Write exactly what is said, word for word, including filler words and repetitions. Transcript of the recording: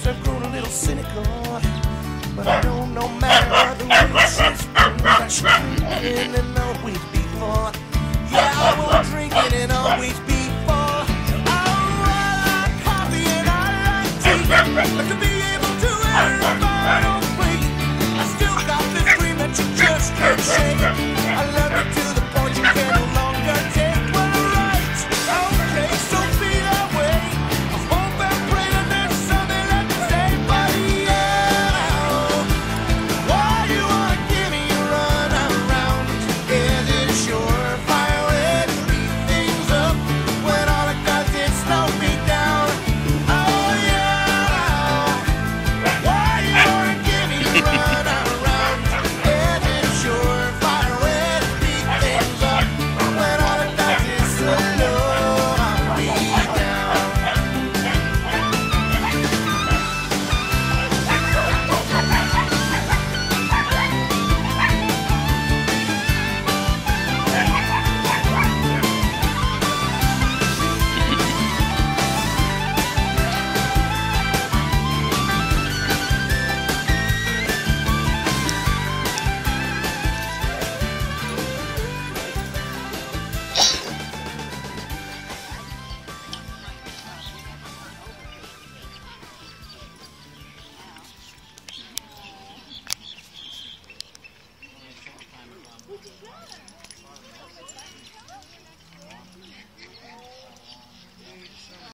Sometimes I've grown a little cynical, but I know no matter the reasons, I should drink in and always be full. Yeah, I will drink it and always be full. Oh, I like coffee and I like tea, but to be able to earn my own plate, I still got this dream that you just can't shake.